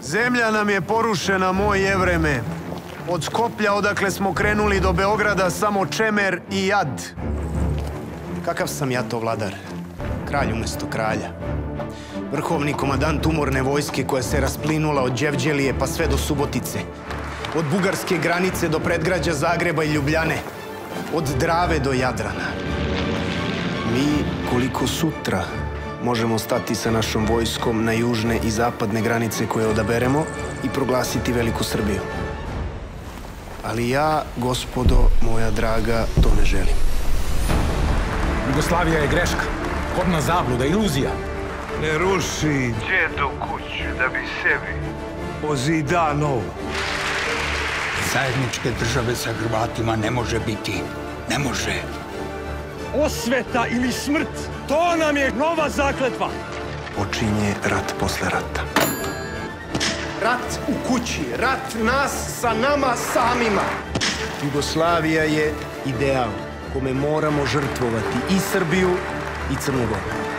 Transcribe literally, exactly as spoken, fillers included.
Zemlja nam je porušena, moj Jevreme. Od Skoplja, odakle smo krenuli, do Beograda samo čemer i jad. Kakav sam ja to vladar? Kralj umesto kralja. Vrhovni komadant umorne vojske koja se rasplinula od Đevđelije pa sve do Subotice. Od bugarske granice do predgrađa Zagreba i Ljubljane. Od Drave do Jadrana. Mi, koliko sutra, možemo stati sa našom vojskom na južne i zapadne granice koje odaberemo i proglasiti Veliku Srbiju. Ali ja, gospodo moja draga, to ne želim. Jugoslavija je greška, kodna zabluda, iluzija. Ne ruši djedu kuću da bi sebi pozida novu. Zajedničke države sa Hrvatima ne može biti. Ne može. Osveta ili smrt, to nam je nova zakletva. Počinje rat posle rata. Rat u kući, rat nas sa nama samima. Jugoslavija je ideal kome moramo žrtvovati i Srbiju i Crnu Goru.